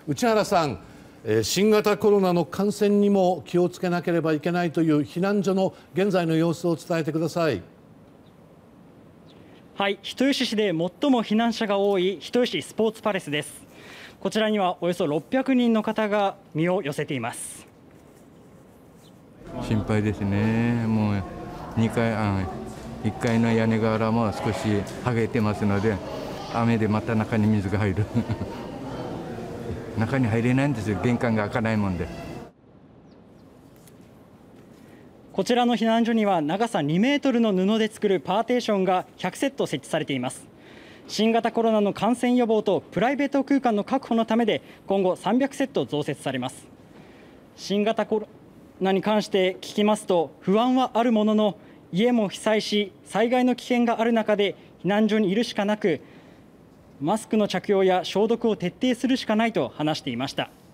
内原さん、新型コロナの感染にも気をつけなければいけないという避難所の現在の様子を伝えてください。 はい、人吉市で最も避難者が多い人吉スポーツパレスです。こちらにはおよそ600人の方が身を寄せています。 心配ですね。もう1階の屋根瓦も少し剥げてますので、雨でまた中に水が入る中に入れないんですよ、玄関が開かないもんで。 こちらの避難所には長さ2メートルの布で作るパーテーションが100セット設置されています。新型コロナの感染予防とプライベート空間の確保のためで今後300セット増設されます。新型コロナに関して聞きますと、不安はあるものの、家も被災し災害の危険がある中で避難所にいるしかなく、マスクの着用や消毒を徹底するしかないと話していました。